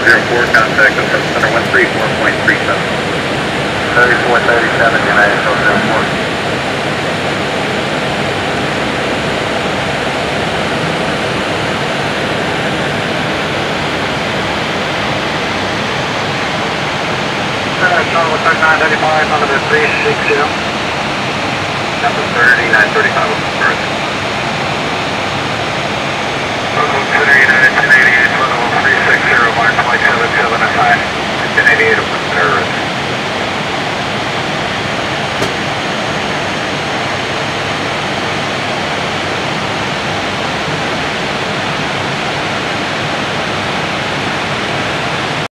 contact with center 134.37. 3437, United 04. Number 3935, number 360. Number 3935 will convert. Local Center United 1088, level 360, mark flight 77 and 5. 1088 will